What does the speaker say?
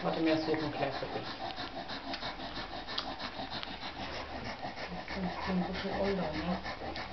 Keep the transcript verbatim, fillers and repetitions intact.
Warte, mehr suchen gleich für dich. Das ist ein bisschen Oller, ne?